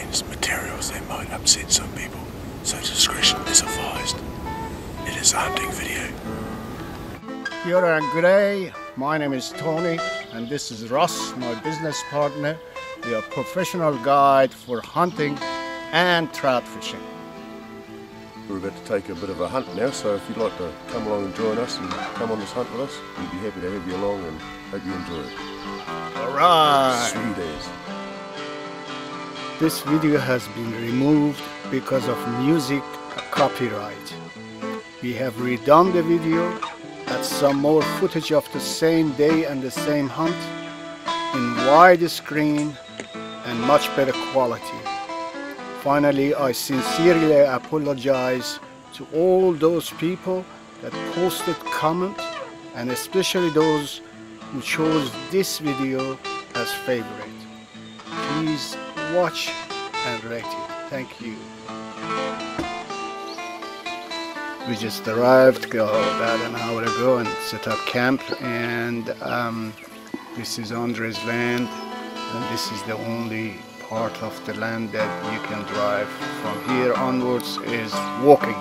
contains materials that might upset some people, so discretion is advised. It is a hunting video. Kia ora and good day. My name is Tony and this is Russ, my business partner. We are professional guide for hunting and trout fishing. We're about to take a bit of a hunt now, so if you'd like to come along and join us and come on this hunt with us, we'd be happy to have you along and hope you enjoy it. Alright! Sweet as. This video has been removed because of music copyright. We have redone the video, add some more footage of the same day and the same hunt in widescreen and much better quality. Finally, I sincerely apologize to all those people that posted comments and especially those who chose this video as favorite. Please watch and rate it. Thank you. We just arrived about an hour ago and set up camp, and this is Andre's land, and this is the only part of the land that you can drive. From here onwards is walking.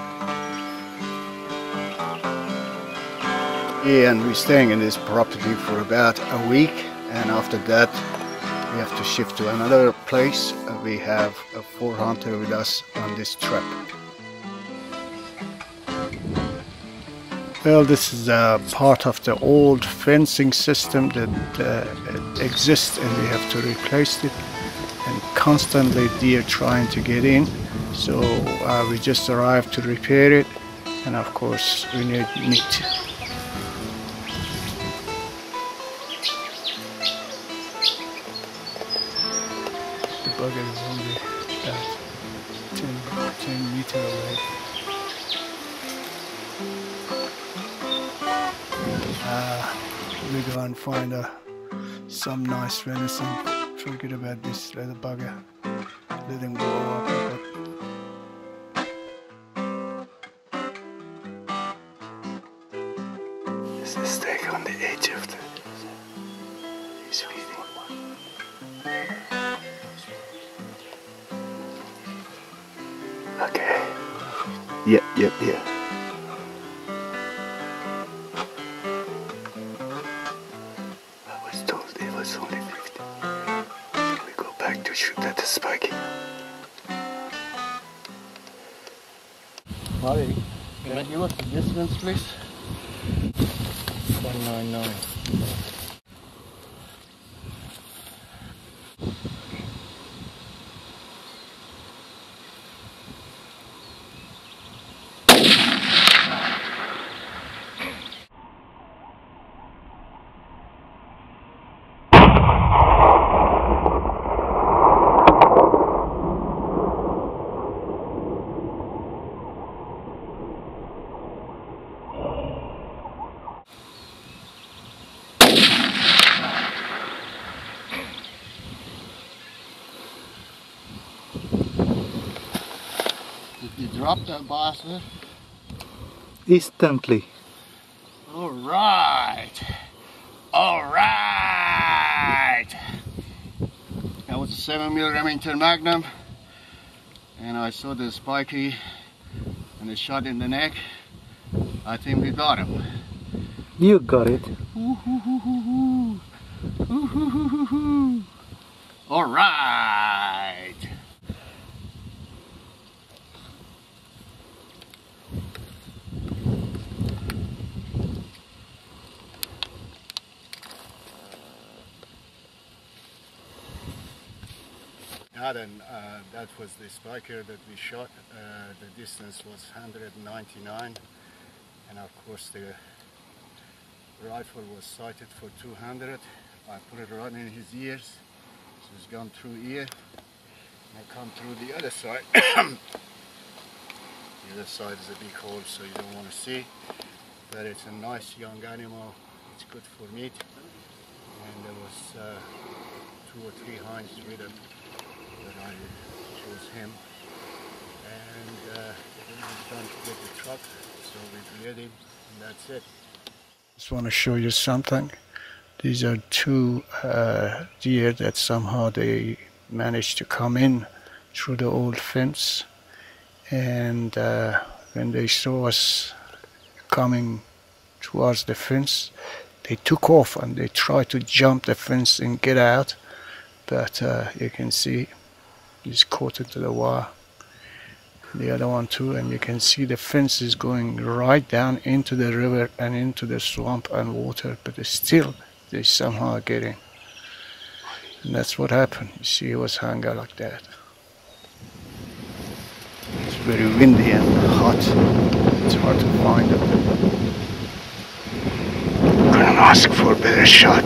Yeah, and we're staying in this property for about a week, and after that we have to shift to another place. We have a 4-hunter with us on this trip. Well, this is a part of the old fencing system that exists, and we have to replace it, and constantly deer trying to get in. So we just arrived to repair it, and of course we need meat. The bugger is only about 10 meters away. We go and find some nice venison. Forget about this little bugger. Let him go up a bit. There's a steak on the edge of the... He's feeding. Okay. Yep. It was only 50. We go back to shoot at the spiky. Marty, can you give us the distance, please? 199. Did you drop that bastard? Instantly. Alright! That was a 7mm Remington Magnum, and I saw the spiky and the shot in the neck. I think we got him. You got it. Alright! That was the spiker that we shot. The distance was 199, and of course the rifle was sighted for 200. I put it right in his ears, so it's gone through ear. I come through the other side. The other side is a big hole, so you don't want to see, but it's a nice young animal. It's good for meat, and there was 2 or 3 hinds with him. But I chose him, and it was done to get the truck, so we cleared him, and that's it. Just want to show you something. These are 2 deer that somehow they managed to come in through the old fence, and when they saw us coming towards the fence, they took off and they tried to jump the fence and get out, but you can see he's caught into the wire. The other one too, and you can see the fence is going right down into the river and into the swamp and water, but still they somehow get in. And that's what happened. You see, it was hung out like that. It's very windy and hot. It's hard to find them. Couldn't ask for a better shot.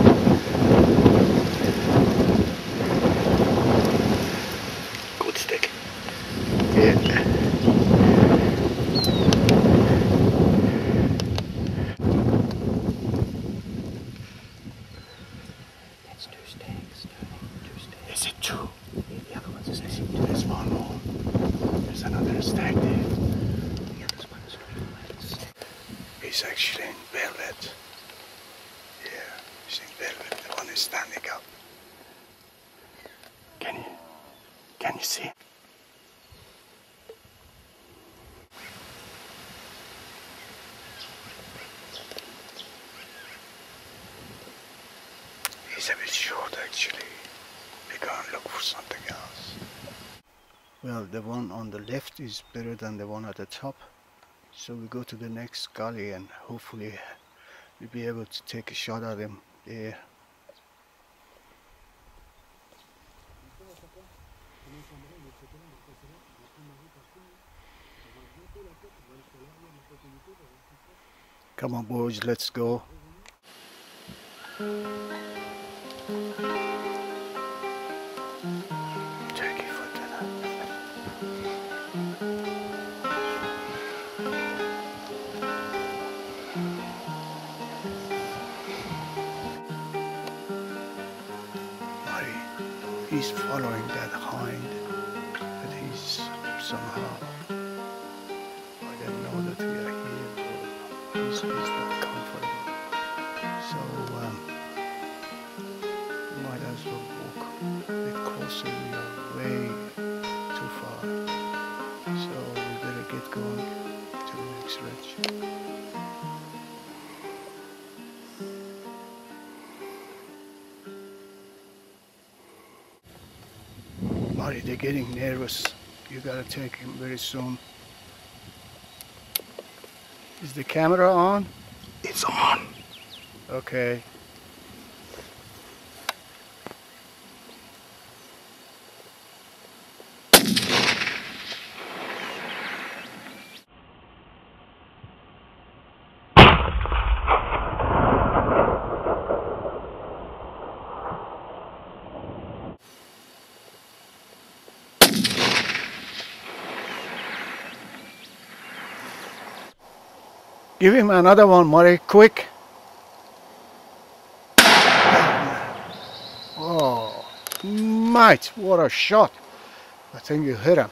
Good stick. Yeah. That's 2 stacks. 2 stacks. Is it 2? The other one's a stack. There's one more. There's another stack there. The other one's He's actually in velvet. Yeah, he's in velvet. The one is standing up. Can you see? He's a bit short actually. We can't look for something else. Well, the one on the left is better than the one at the top. So we go to the next gully and hopefully we'll be able to take a shot at him there. Come on boys, let's go. Turkey for dinner. He's following that hind, but he's somehow, I don't know that we are here, or he's not comfortable. So we might as well walk a bit closer. We are way too far, so we better get going to the next ridge. Marty, they're getting nervous. You gotta take him very soon. Is the camera on? It's on. Okay. Give him another one, Murray, quick. Oh, mate, what a shot. I think you hit him.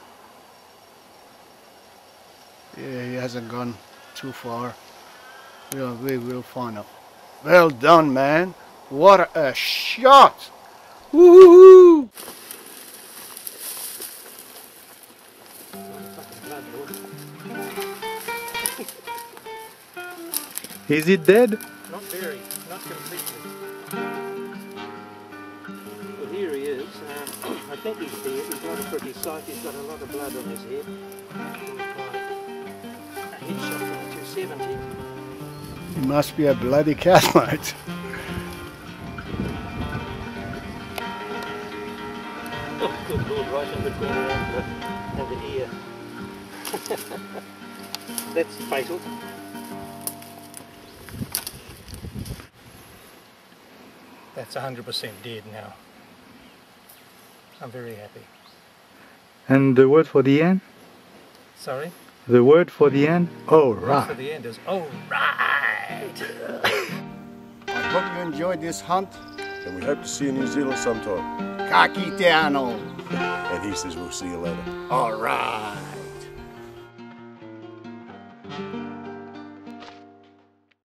Yeah, he hasn't gone too far. We will find him. Well done, man. What a shot. Woohoo! Is it dead? Not very, not completely. Well, here he is. I think he's dead. He's not a pretty sight. He's got a lot of blood on his head. A head shot from 270. He must be a bloody cat, mate. Oh, good Lord, right in the corner of the ear. That's fatal. That's 100% dead now. I'm very happy. And the word for the end? Sorry? The word for the end? Oh, The word right. for the end is, oh, right! I hope you enjoyed this hunt. And we hope to see you in New Zealand sometime. Ka kite ano. And he says we'll see you later. All right.